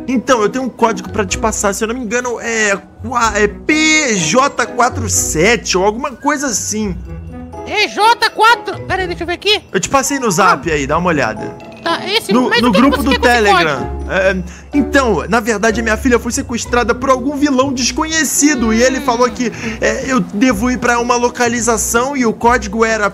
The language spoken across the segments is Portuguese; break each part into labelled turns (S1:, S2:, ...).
S1: Então, eu tenho um código pra te passar, se eu não me engano, é PJ47 ou alguma coisa assim.
S2: PJ4... Pera aí, deixa eu ver aqui.
S1: Eu te passei no zap aí, dá uma olhada.
S2: Tá, esse
S1: No grupo do Telegram.
S2: Código?
S1: Então, na verdade, a minha filha foi sequestrada por algum vilão desconhecido. E ele falou que eu devo ir pra uma localização e o código era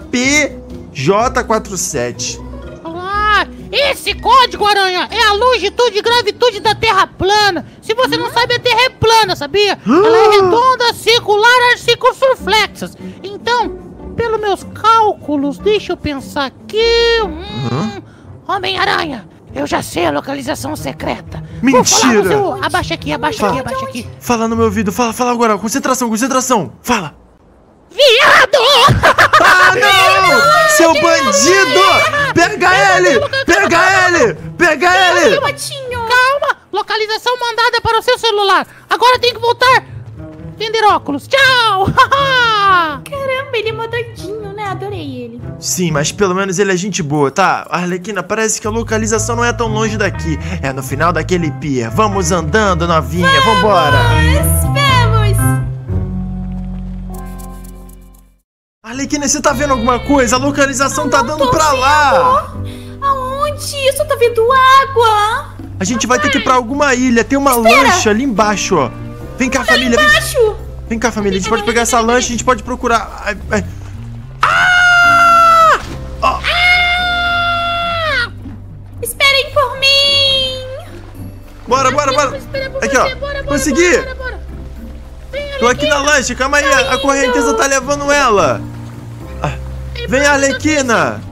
S1: PJ47.
S2: Ah, esse código, Aranha, é a longitude e gravitude da Terra plana. Se você não sabe, a Terra é plana, sabia? Ela é redonda, circular, as circunflexas. Então, pelos meus cálculos, deixa eu pensar aqui. Homem-Aranha, eu já sei a localização secreta.
S1: Mentira!
S2: Abaixa aqui, abaixa aqui.
S1: Fala no meu ouvido, fala agora. Concentração. Fala.
S2: Viado!
S1: Ah, não! Seu bandido! Pega ele!
S2: Calma! Localização mandada para o seu celular. Agora tem que voltar. Vender óculos. Tchau!
S3: Caramba, ele é modadinho, né? Adorei ele.
S1: Sim, mas pelo menos ele é gente boa, tá? Arlequina, parece que a localização não é tão longe daqui. É no final daquele pier. Vamos andando, novinha, vambora!
S3: Vamos!
S1: Arlequina, você tá vendo alguma coisa? A localização tá dando pra lá!
S3: Aonde? Eu só tô vendo água!
S1: A gente vai ter que ir pra alguma ilha. Tem uma lancha ali embaixo, ó. Vem cá, família. Vem cá, família. A gente pode pegar essa lancha, a gente pode procurar.
S3: Esperem por mim!
S1: Bora. Aqui, ó. Consegui. Tô aqui na lancha. Calma aí. A correnteza tá levando ela. Vem, Arlequina.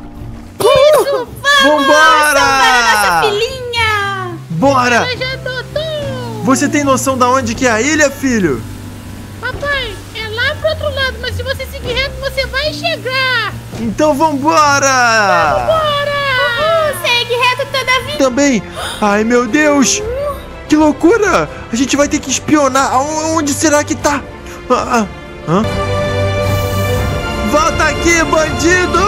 S1: Vambora!
S3: Nossa filhinha!
S1: Bora! Você tem noção da onde que é a ilha, filho?
S2: Papai, é lá pro outro lado, mas se você seguir reto, você vai chegar.
S1: Então vambora!
S3: Segue reto toda a vida!
S1: Também! Ai, meu Deus! Que loucura! A gente vai ter que espionar. Onde será que tá? Volta aqui, bandido!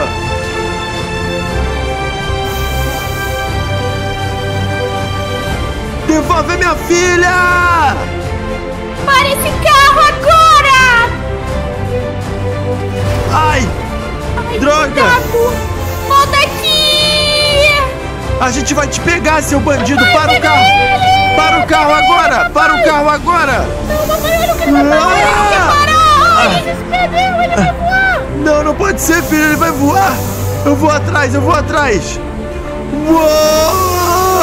S1: Devolve minha filha!
S3: Para esse carro agora!
S1: Ai! Droga!
S3: Cuidado. Volta aqui!
S1: A gente vai te pegar, seu bandido! Para o carro! Para o carro agora! Para o carro agora!
S2: Não, papai, olha o que ele vai fazer. Ele se perdeu, ele vai voar.
S1: Não pode ser, filho! Ele vai voar! Eu vou atrás! Uou!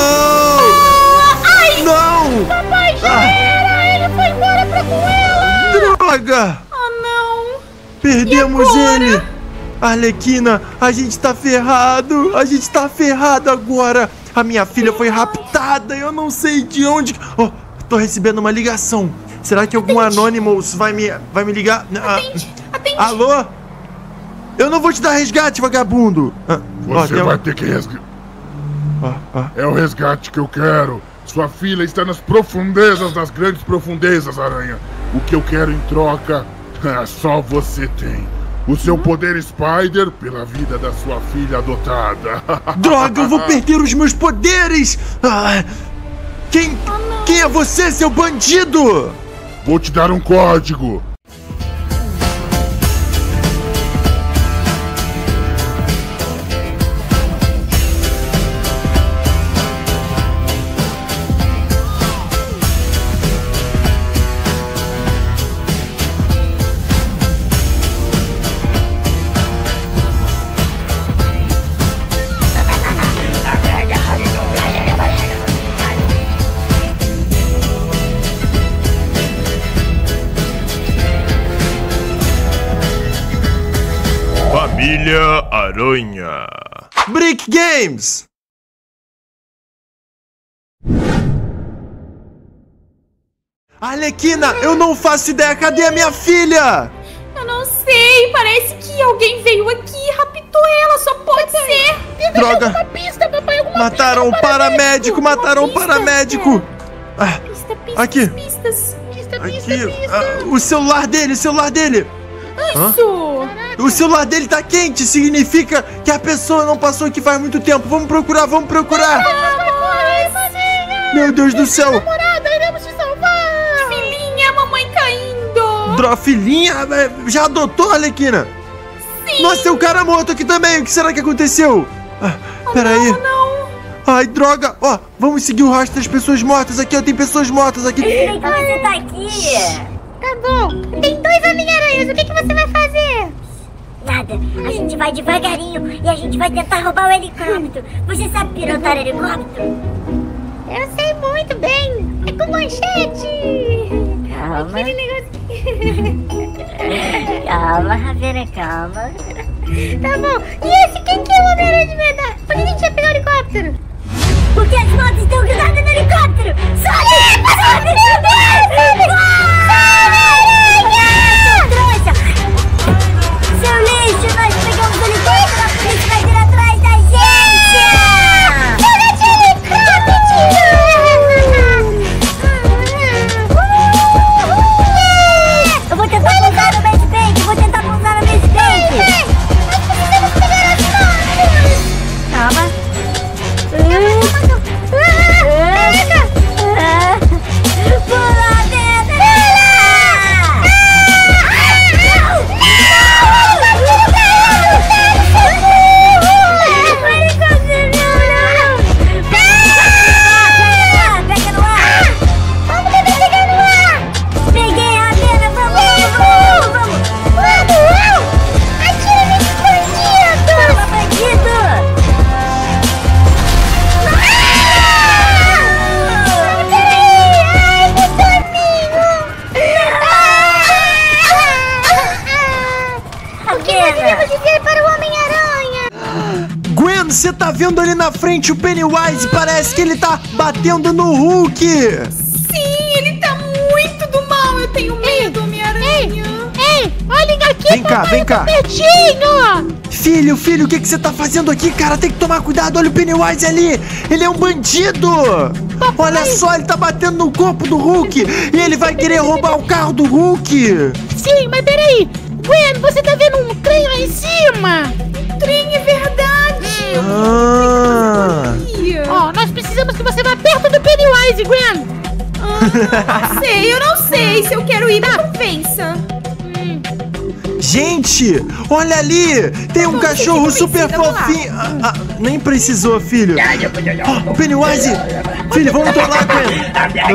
S1: Não!
S2: Papai, já era! Ele foi embora pra com ela!
S1: Droga!
S3: Não!
S1: Perdemos ele! Arlequina, a gente tá ferrado! A gente tá ferrado agora! A minha filha foi raptada! Eu não sei de onde... Oh, tô recebendo uma ligação! Será que algum Anonymous vai me ligar?
S3: Atende!
S1: Alô? Eu não vou te dar resgate, vagabundo!
S4: Você vai ter que resgatar. É o resgate que eu quero! Sua filha está nas profundezas das grandes profundezas, Aranha. O que eu quero em troca, só você tem. O seu poder Spider pela vida da sua filha adotada.
S1: Droga, eu vou perder os meus poderes! Quem é você, seu bandido?
S4: Vou te dar um código.
S1: Família Aranha. Brick Games. Arlequina, eu não faço ideia. Cadê a minha filha?
S3: Eu não sei. Parece que alguém veio aqui e raptou ela. Só pode ser.
S1: Droga.
S2: Alguma pista, papai, alguma
S1: Mataram o paramédico. Mataram o paramédico. Aqui.
S3: Pistas.
S1: Aqui. O celular dele.
S3: Isso.
S1: O celular dele tá quente. Significa que a pessoa não passou aqui faz muito tempo. Vamos procurar.
S2: Vai, maninha!
S1: Meu Deus do céu.
S2: Namorada, iremos te salvar.
S3: Filhinha, a mamãe caindo.
S1: Filhinha, já adotou a Arlequina?
S3: Sim.
S1: Nossa, tem um cara morto aqui também. O que será que aconteceu? Peraí.
S3: Não.
S1: Ai, droga. Ó, vamos seguir o rastro das pessoas mortas aqui. Ó, tem pessoas mortas aqui.
S5: Por que você tá aqui?
S2: Tá bom. Tem 2 Homem-Aranhas. O que você vai fazer?
S5: Nada, a gente vai devagarinho e a gente vai tentar roubar o helicóptero. Você sabe pilotar helicóptero?
S2: Eu sei muito bem. É com manchete.
S5: Calma.
S2: Aquele negocinho.
S5: Calma, Ravena, calma.
S2: Tá bom. E esse, quem que é o Homem-Aranha de verdade? Por que a gente vai pegar o helicóptero?
S5: Porque as motos estão grudadas no helicóptero! Sobe! Sobe! Sobe! Trouxa! Seu lixo, nós pegamos o helicóptero! A polícia vai vir atrás da gente! Chega de helicóptero! Eu vou tentar pousar no Maze Bank! Vou tentar pousar no Maze Bank!
S2: Nós precisamos pegar as motos!
S5: Calma! Pula, Dena! Pega no ar!
S2: Vamos tentar pegar no ar!
S5: Peguei a Dena, vamos!
S2: Atira nesses bandidos!
S5: Toma, bandido!
S2: Dizer para o Homem-Aranha!
S1: Gwen, você tá vendo ali na frente o Pennywise? Parece que ele tá batendo no Hulk.
S3: Sim, ele tá muito do mal. Eu tenho medo, Homem-Aranha.
S2: Ei, olhem aqui!
S1: Vem cá.
S2: Pertinho!
S1: Filho, o que você tá fazendo aqui, cara? Tem que tomar cuidado, olha o Pennywise ali. Ele é um bandido. Olha só, ele tá batendo no corpo do Hulk. E ele vai querer roubar o carro do Hulk.
S2: Sim, mas peraí! Gwen, você tá vendo um trem lá em cima?
S3: Trem, é verdade.
S2: Ó, nós precisamos que você vá perto do Pennywise, Gwen!
S3: Eu não sei. Se eu quero ir, me compensa.
S1: Gente, olha ali. Tem um cachorro super fofinho. Nem precisou, filho. Ó, Pennywise. Filho, vamos trollar, Gwen.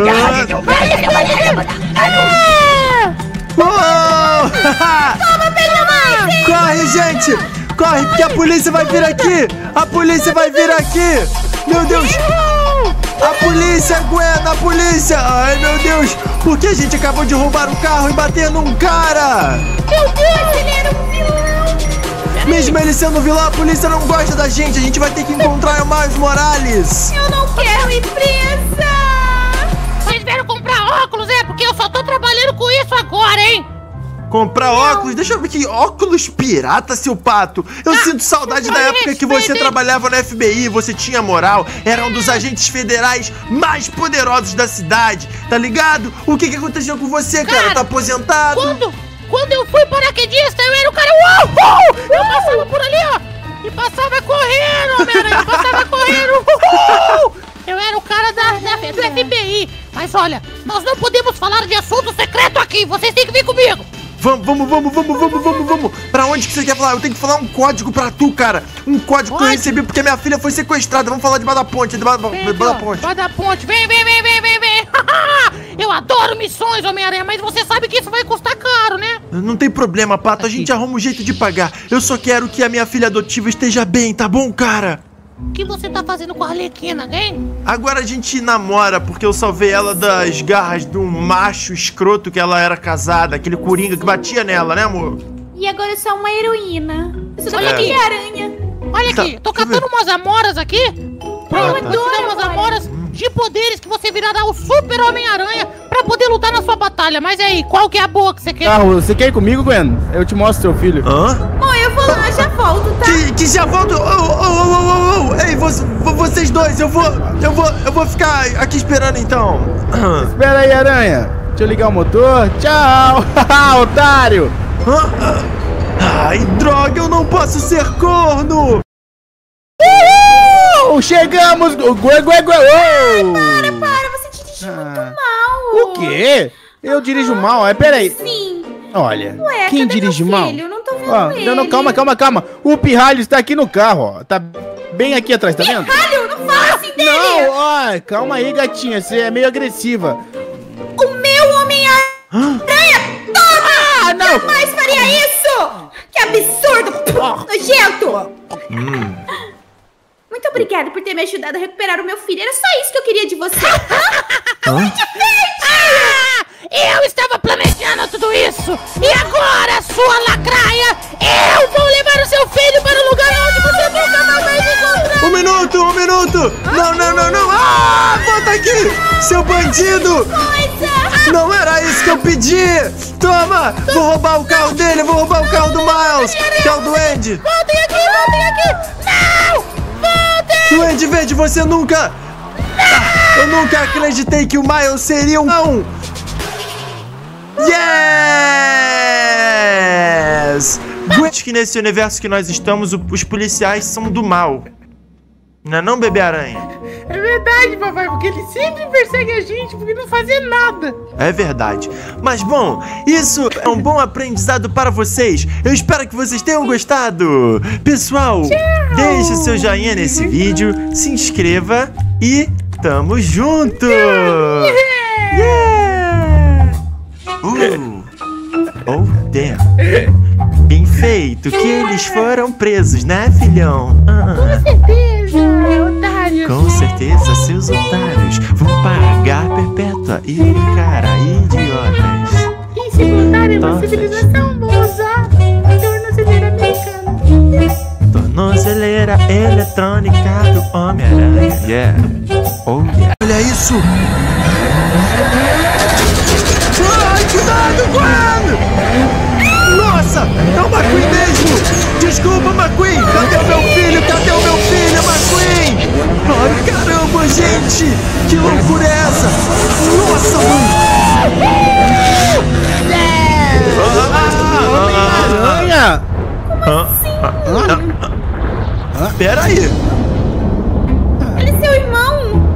S1: Corre, gente! Corre, porque a polícia vai vir aqui! A polícia vai vir aqui! Meu Deus! A polícia, Gwen! A polícia! Ai, meu Deus! Porque a gente acabou de roubar o carro e bater num cara!
S2: Meu Deus, ele era um vilão!
S1: Mesmo ele sendo vilão, a polícia não gosta da gente! A gente vai ter que encontrar o Miles Morales!
S3: Eu não quero ir presa!
S2: Vocês vieram comprar óculos, porque eu só tô trabalhando com isso agora, hein?
S1: Comprar óculos? Deixa eu ver aqui. Óculos pirata, seu pato. Eu sinto saudade da época que você trabalhava no FBI, você tinha moral, era um dos agentes federais mais poderosos da cidade, tá ligado? O que aconteceu com você, cara? Tá aposentado?
S2: Quando eu fui paraquedista, eu era o cara... Uau! Eu passava por ali, ó, e passava correndo, Homem-Aranha, passava correndo. Eu era o cara do FBI. Mas olha, nós não podemos falar de assunto secreto aqui, vocês têm que vir comigo.
S1: Vamos. Pra onde que você quer falar? Eu tenho que falar um código pra tu, cara. Um código que eu recebi porque minha filha foi sequestrada. Vamos falar debaixo da ponte. Debaixo da ponte.
S2: Debaixo da ponte. Vem. Eu adoro missões, Homem-Aranha, mas você sabe que isso vai custar caro, né?
S1: Não tem problema, Pato. A gente arruma um jeito de pagar. Eu só quero que a minha filha adotiva esteja bem, tá bom, cara?
S2: O que você tá fazendo com a Arlequina, hein?
S1: Agora a gente namora, porque eu salvei ela das garras de um macho escroto que ela era casada, aquele coringa que batia nela, né, amor?
S3: E agora eu sou uma heroína. Eu sou
S2: Olha aqui,
S3: aranha.
S2: Olha aqui, tô catando umas amoras aqui. Pronto, vou te dar umas amoras de poderes que você virará o Super Homem-Aranha pra poder lutar na sua batalha. Mas aí, qual que é a boa que você quer?
S6: Você quer ir comigo, Gwen? Eu te mostro seu filho.
S3: Bom, eu vou lá, já volto, tá?
S1: Que já volto? Ei, vocês dois, eu vou ficar aqui esperando então.
S6: Espera aí, aranha. Deixa eu ligar o motor. Tchau, otário.
S1: Ai, droga, eu não posso ser corno.
S6: Oh, chegamos!
S3: Para, você dirigiu muito mal.
S6: O quê? Eu dirijo mal? Pera aí.
S3: Sim.
S6: Olha,
S3: Ué,
S6: quem
S3: cadê
S6: dirige
S3: meu
S6: mal?
S3: filho? Eu não tô vendo ele.
S6: Não, calma. O pirralho está aqui no carro, ó. Tá bem aqui atrás, tá vendo?
S3: Pirralho, não fala assim dele.
S6: Não, ó, calma aí, gatinha. Você é meio agressiva.
S3: O meu Homem-Aranha! Toma!
S6: Não!
S3: Jamais faria isso! Que absurdo! Nojento! Muito obrigada por ter me ajudado a recuperar o meu filho. Era só isso que eu queria de você.
S2: Eu estava planejando tudo isso! E agora, sua lacraia, eu vou levar o seu filho para o lugar onde você nunca mais vai me encontrar!
S1: Um minuto! Não! Ah, volta aqui! Seu bandido! Não era isso que eu pedi! Toma! Vou roubar o carro dele, vou roubar o carro do Miles! Que é o Duende!
S2: Voltem aqui! Não! Voltem!
S1: Duende Verde, você nunca... eu nunca acreditei que o Miles seria um... Não! Yes! Acho que nesse universo que nós estamos, os policiais são do mal. Não é não, Bebê-Aranha?
S2: É verdade, papai, porque ele sempre persegue a gente porque não fazia nada.
S1: É verdade. Mas bom, isso é um bom aprendizado para vocês. Eu espero que vocês tenham gostado. Pessoal, deixe o seu joinha nesse vídeo, se inscreva e tamo junto! Yeah! Oh, damn. Bem feito que eles foram presos, né, filhão?
S2: Com certeza, otários.
S1: Com certeza, seus otários vão pagar perpétua e cara, idiotas.
S2: E se voltarem uma civilização, vou usar tornozeleira americana.
S1: Tornozeleira eletrônica do Homem-Aranha. Yeah. Oh, yeah. Olha isso! Ai, cuidado, Gwen! Nossa, é o McQueen mesmo! Desculpa, McQueen! Cadê o meu filho? McQueen? Ai, caramba, gente! Que loucura é essa? Nossa, mano!
S6: Homem-Aranha!
S1: Pera aí!
S3: Ele é seu irmão.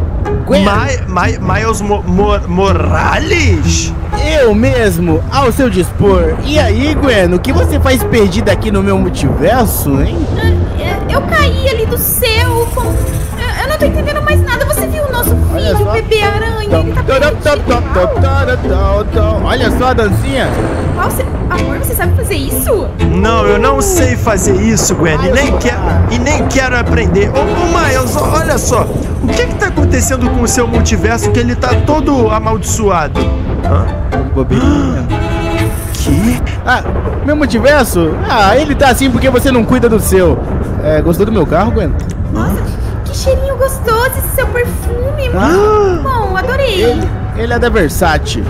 S1: Miles Morales?
S6: Eu mesmo, ao seu dispor. E aí, Gwen, o que você faz perdida aqui no meu multiverso, hein?
S3: Eu caí ali do céu. Eu não tô entendendo mais nada. Você viu o nosso filho, o Bebê-Aranha? Ele tá perdido.
S6: Olha só a dancinha.
S3: Amor, você sabe fazer isso?
S1: Não, eu não sei fazer isso, Gwen. E nem quero aprender. Ô, Miles, olha só. O que tá acontecendo com o seu multiverso que ele tá todo amaldiçoado?
S6: Bobeirinha.
S1: Que?
S6: Meu multiverso? Ele tá assim porque você não cuida do seu. Gostou do meu carro, Gwen?
S3: Nossa, que cheirinho gostoso esse seu perfume. Muito bom, adorei.
S6: Ele é da Versace.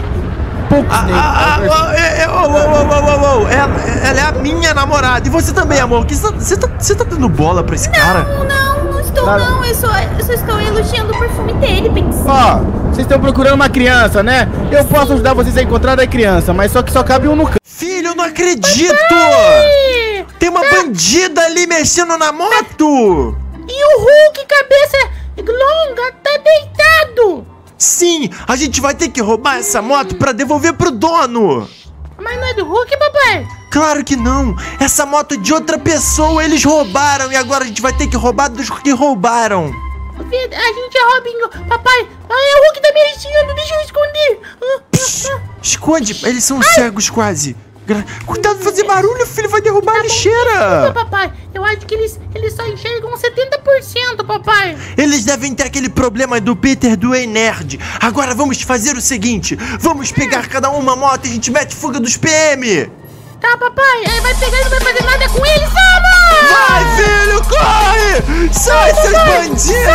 S1: Ela é a minha namorada. E você também, amor. Você tá dando bola pra esse cara?
S3: Não estou, não. Eu só estou elogiando o perfume dele, Pinks.
S6: Vocês estão procurando uma criança, né? Eu posso ajudar vocês a encontrar a criança, mas só que só cabe um no carro.
S1: Filho, eu não acredito! Tem uma bandida ali mexendo na moto!
S2: E o Hulk, cabeça longa, tá deitado!
S1: Sim, a gente vai ter que roubar essa moto pra devolver pro dono!
S2: Mas não é do Hulk, papai?
S1: Claro que não! Essa moto é de outra pessoa, eles roubaram e agora a gente vai ter que roubar dos que roubaram!
S2: A gente é Robin, papai! É o Hulk tá me enchendo, deixa eu esconder!
S1: Esconde, eles são cegos quase! Cuidado de fazer barulho, filho, vai derrubar a lixeira!
S2: Desculpa, papai, eu acho que eles só enxergam 70%, papai!
S1: Eles devem ter aquele problema do Peter do Nerd. Agora vamos fazer o seguinte: vamos pegar cada uma moto e a gente mete fuga dos PM!
S2: Tá, papai, vai pegar e não vai fazer nada com eles, vamos!
S1: Vai, filho, corre! Sai, seus bandidos!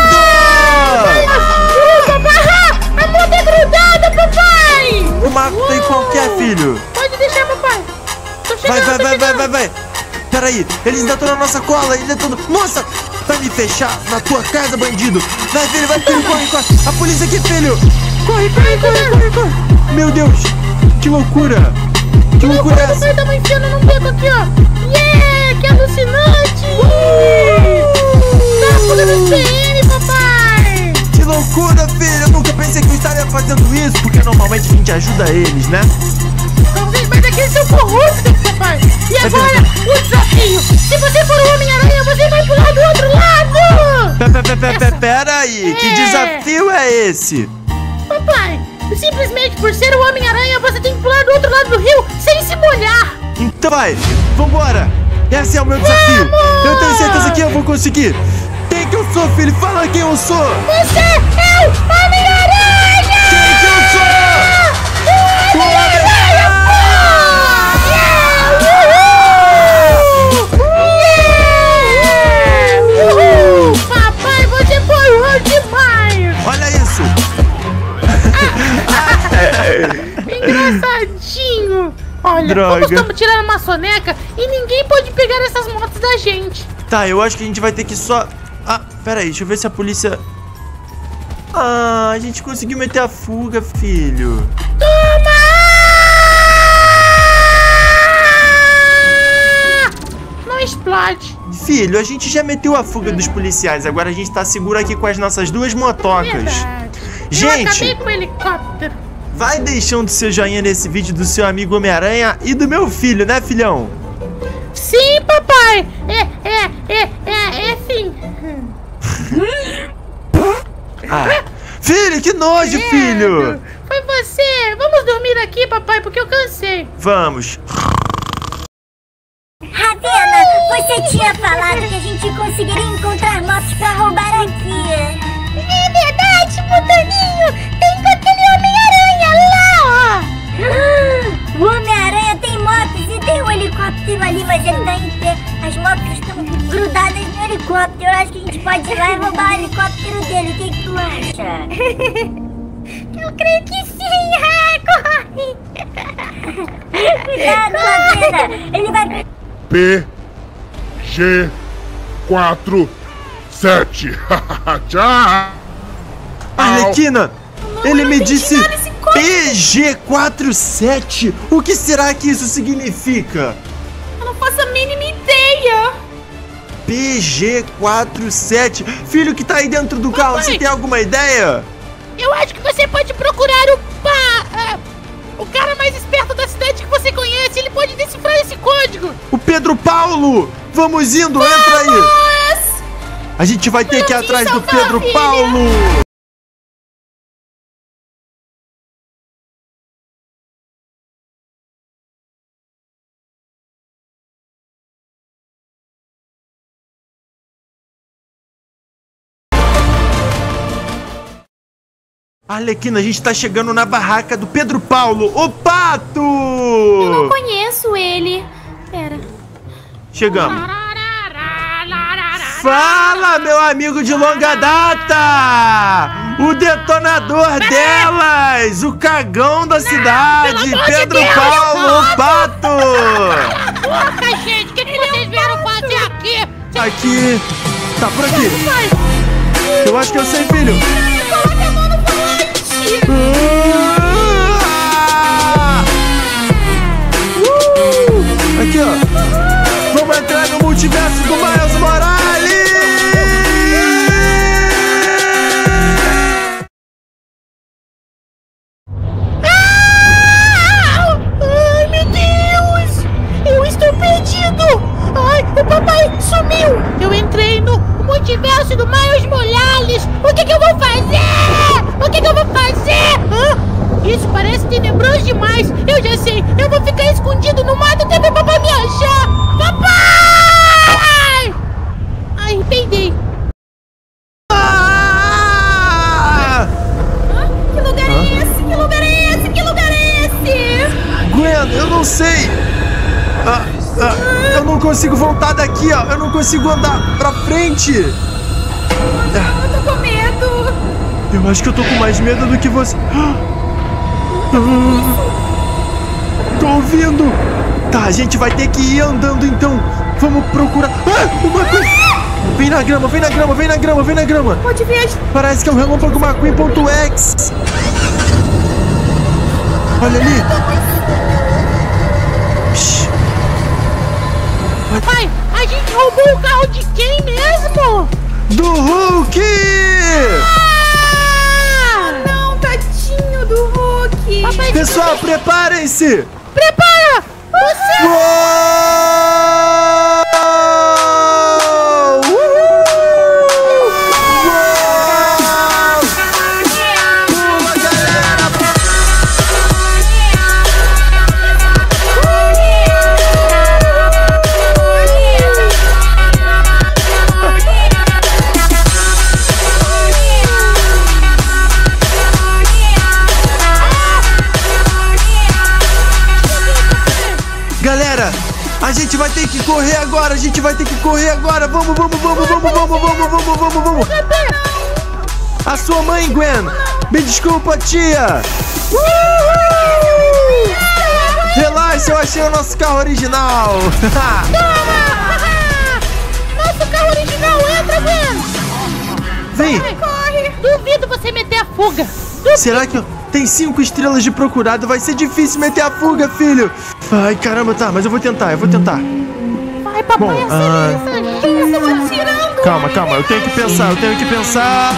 S2: Papai, a moto é grudada, papai!
S1: O Marco tem qualquer, filho!
S2: Pode deixar, papai! Tô chegando,
S1: Vai! Peraí, eles ainda estão na nossa cola, ainda estão... Nossa! Vai me fechar na tua casa, bandido! Vai, filho, corre! A polícia aqui, filho! Corre! Meu Deus! Que loucura! Que loucura é essa?
S2: Papai, tava enfiando num beco aqui, ó! Yeah! Que alucinante! Tá fuga dos PM,
S1: loucura, filho. Eu nunca pensei que eu estaria fazendo isso, porque normalmente a gente ajuda eles, né?
S2: Mas aqueles são corruptos, papai. E agora, o desafio. Se você for o Homem-Aranha, você vai pular do outro lado.
S1: Pera aí, que desafio é esse?
S2: Papai, simplesmente por ser o Homem-Aranha, você tem que pular do outro lado do rio sem se molhar.
S1: Então vai, vambora. Esse é o meu desafio. Eu tenho certeza que eu vou conseguir. Quem que eu sou, filho? Fala quem eu sou.
S2: Você é o Homem-Aranha.
S1: Quem que eu sou? O Homem-Aranha.
S2: Papai, você foi bom demais.
S1: Olha isso.
S2: Engraçadinho. Olha,
S1: Droga.
S2: nós estamos tirando uma soneca e ninguém pode pegar essas motos da gente.
S1: Tá, eu acho que a gente vai ter que só... Ah, pera aí, deixa eu ver se a polícia... Ah, a gente conseguiu meter a fuga, filho.
S2: Toma! Não explode.
S1: Filho, a gente já meteu a fuga dos policiais. Agora a gente tá seguro aqui com as nossas duas motocas.
S2: Verdade. Eu
S1: Gente,
S2: acabei com o helicóptero.
S1: vai deixando seu joinha nesse vídeo do seu amigo Homem-Aranha e do meu filho, né, filhão?
S2: Sim, papai. Sim.
S1: Ah, filho, que nojo, filho.
S2: Foi você. Vamos dormir aqui, papai, porque eu cansei.
S1: Vamos.
S5: Ravena, você tinha falado que a gente conseguiria encontrar motos pra roubar aqui. É verdade, Motoninho. Tem com aquele Homem-Aranha lá, ó. O Homem-Aranha tem motos e tem um helicóptero ali, mas ele tá em pé. As motos estão grudadas no helicóptero. Eu acho que a gente pode ir lá e roubar o helicóptero dele. O que tu acha? Eu creio que sim. Corre. Cuidado, Ravena. Ele vai...
S4: PG47. Tchau!
S1: Arlequina, ele me disse PG47. O que será que isso significa?
S3: Eu não faço a mínima ideia.
S1: PG47. Filho que tá aí dentro do carro,
S2: Papai.
S1: você tem alguma ideia?
S2: Eu acho que você pode procurar o cara mais esperto da cidade que você conhece. Ele pode decifrar esse código.
S1: O Pedro Paulo. Vamos indo, entra aí. A gente vai ter que ir atrás do Pedro Paulo. Arlequina, a gente tá chegando na barraca do Pedro Paulo, o Pato!
S3: Eu não conheço ele. Pera.
S1: Chegamos. Fala, meu amigo de longa data! O detonador delas! O cagão da cidade!
S2: pelo amor de
S1: Pedro
S2: Deus,
S1: Paulo, o Pato!
S2: Porra, gente, o que vocês vieram fazer aqui?
S1: Aqui. Tá por aqui. Eu acho que eu sei, filho.
S3: Coloca a mão no volante.
S1: Aqui, ó. Vamos entrar no multiverso do Miles Morales!
S2: Ai, meu Deus! Eu estou perdido! Ai, o papai sumiu! Eu entrei no multiverso do Miles Morales! O que eu vou fazer? O que eu vou fazer? Isso parece tenebroso demais! Eu já sei! Eu vou ficar escondido no mato até meu papai me achar! Papai! Ai, peidei!
S3: Que lugar é esse? Que lugar é esse? Que lugar é esse?
S1: Gwen, eu não sei! Eu não consigo voltar daqui, ó! Eu não consigo andar pra frente!
S3: Eu tô com medo.
S1: Eu acho que eu tô com mais medo do que você. Tô ouvindo! Tá, a gente vai ter que ir andando então. Vamos procurar. Uma coisa! Vem na grama, vem na grama, vem na grama, vem na grama!
S3: Pode ver.
S1: Parece que é o relâmpago McQueen.exe. Olha ali! Shhh.
S2: Pai, a gente roubou o carro de quem mesmo?
S1: Do Hulk! Pessoal, preparem-se!
S2: Prepara! Você...
S1: Galera, a gente vai ter que correr agora, Vamos. A sua mãe, Gwen. Me desculpa, tia. Relaxa, eu achei o nosso carro original.
S2: Nosso carro original, entra, Gwen.
S1: Vem.
S2: Corre. Duvido você meter a fuga.
S1: Será que tem 5 estrelas de procurado? Vai ser difícil meter a fuga, filho. Ai, caramba, tá, mas eu vou tentar.
S2: Vai, papai,
S1: Bom,
S2: acelera. Quem você tá tirando?
S1: Calma, eu tenho que pensar.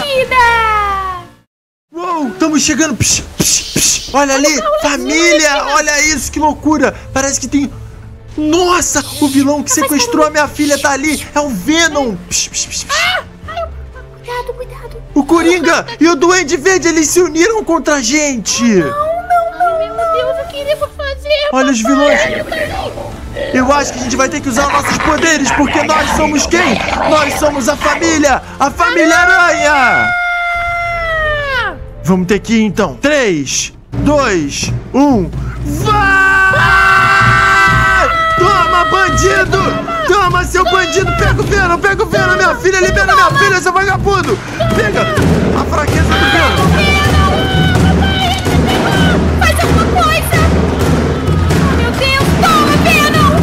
S1: Uou, estamos chegando. Psh. Olha ali, família, olha isso, que loucura. Parece que tem... Nossa, o vilão que sequestrou a minha filha tá ali. É o Venom.
S3: Cuidado.
S1: O Coringa e o Duende Verde, eles se uniram contra a gente.
S2: Meu Deus, o que iremos fazer?
S1: Olha os vilões. Eu acho que a gente vai ter que usar nossos poderes, porque nós somos quem? Nós somos a Família Aranha. Vamos ter que ir então. 3, 2, 1. Vai! Toma, bandido! Toma, seu bandido! Pega o Venom, minha filha! Libera minha filha, seu vagabundo! Pega a fraqueza do Venom!
S3: Faz alguma coisa! Oh, meu Deus! Toma, Venom!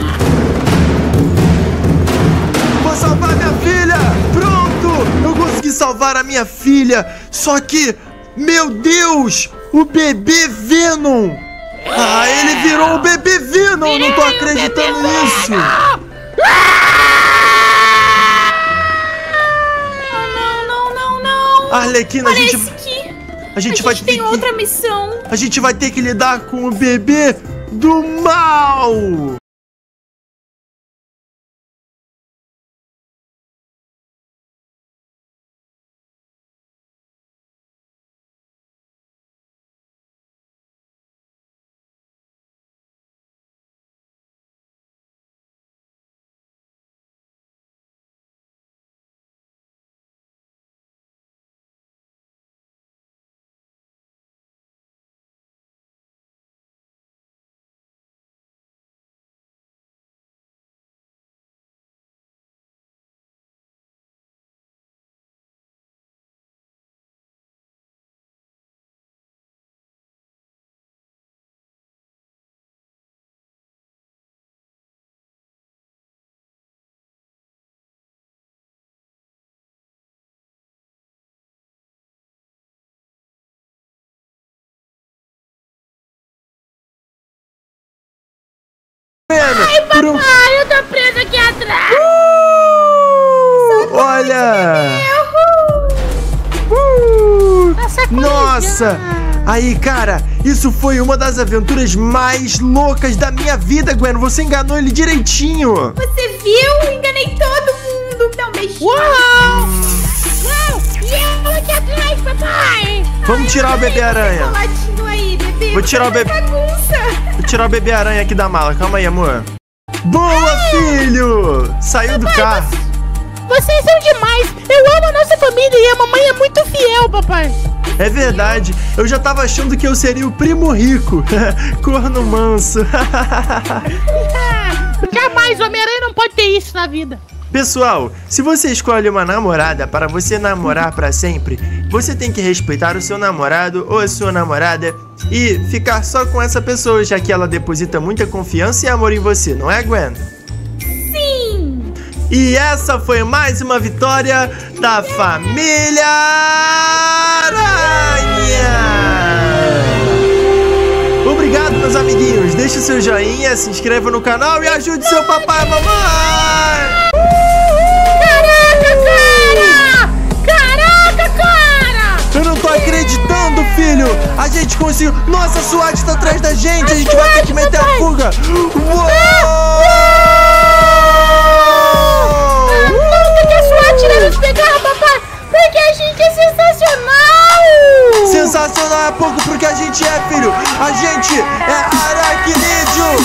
S1: Vou salvar minha filha! Pronto! Eu consegui salvar a minha filha! Só que, meu Deus! O bebê Venom! Ah, ele virou o bebê Venom! Eu não tô acreditando nisso!
S3: Não.
S1: Arlequina,
S3: Olha
S1: a gente vai ter
S3: tem
S1: que...
S3: outra missão.
S1: A gente vai ter que lidar com o bebê do mal!
S2: Ai, papai, eu tô preso aqui atrás.
S1: Olha! Nossa! Aí, cara, isso foi uma das aventuras mais loucas da minha vida, Gwen. Você enganou ele direitinho.
S3: Você viu? Enganei todo mundo. Dá um beijinho.
S2: Uau! E eu aqui atrás, papai.
S1: Vamos tirar o bebê aranha.
S3: Latinho aí, bebê.
S1: Vou tirar o bebê. Vou tirar o bebê aranha aqui da mala. Calma aí, amor. Boa, filho! Saiu do carro.
S2: Vocês são demais. Eu amo a nossa família e a mamãe é muito fiel, papai.
S1: É verdade. Eu já tava achando que eu seria o primo rico. Corno manso.
S2: Jamais, o Homem-Aranha não pode ter isso na vida.
S1: Pessoal, se você escolhe uma namorada para você namorar para sempre, você tem que respeitar o seu namorado ou a sua namorada e ficar só com essa pessoa, já que ela deposita muita confiança e amor em você, não é, Gwen?
S3: Sim!
S1: E essa foi mais uma vitória da Família Aranha! Obrigado, meus amiguinhos. Deixe o seu joinha, se inscreva no canal e ajude seu papai e mamãe!
S2: Caraca, cara!
S1: Eu não tô acreditando, filho! A gente conseguiu! Nossa, a SWAT tá atrás da gente! A gente vai ter que meter a fuga! Uou!
S3: Nunca que a SWAT irá nos pegar, papai! Porque a gente é sensacional!
S1: Sensacional é pouco porque a gente é, filho! A gente é aracnídeo!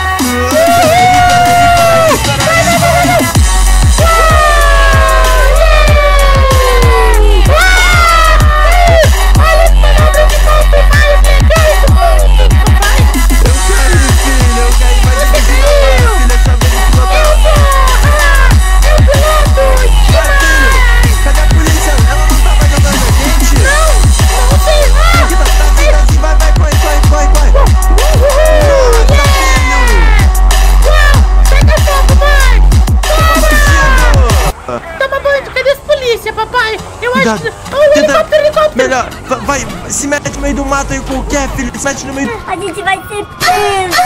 S1: Melhor, vai, se mete no meio do mato aí qualquer, filho, se mete no meio.
S5: A gente vai ser preso.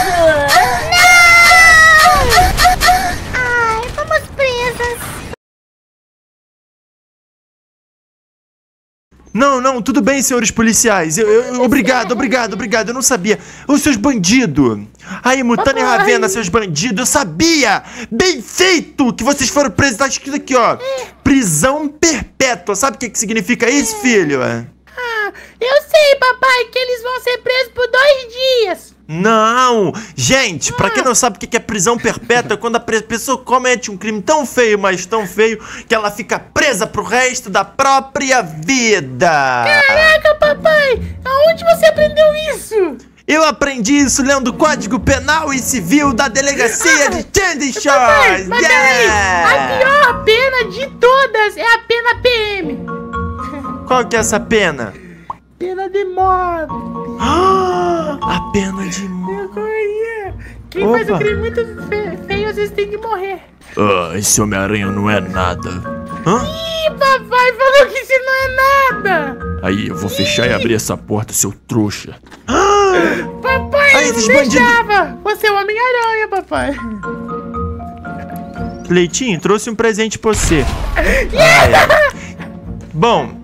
S5: Ai, vamos presas.
S1: Não, tudo bem, senhores policiais. Obrigado, eu não sabia. Os seus bandidos. Aí, Mutano e Ravena, seus bandidos, eu sabia. Bem feito que vocês foram presos. Tá escrito aqui, ó. Prisão perpétua. Sabe o que significa isso, filho?
S2: Eu sei, papai, que eles vão ser presos por 2 dias.
S1: Não, gente, pra quem não sabe o que é prisão perpétua, é quando a pessoa comete um crime tão feio, mas tão feio, que ela fica presa pro resto da própria vida.
S2: Caraca, papai, aonde você aprendeu isso?
S1: Eu aprendi isso lendo o Código Penal e Civil da Delegacia de Candy Shores.
S2: Mas peraí, a pior pena de todas é a pena PM.
S1: Qual que é essa pena?
S2: Pena de morte.
S1: A pena de morte.
S2: Quem faz um crime muito feio, às vezes tem que morrer.
S1: Esse Homem-Aranha não é nada.
S2: Ih, papai falou que isso não é nada.
S1: Aí, eu vou fechar e abrir essa porta, seu trouxa.
S2: Papai,
S1: aí,
S2: eu não deixava. Você é o Homem-Aranha, papai.
S1: Leitinho, trouxe um presente pra você. Bom,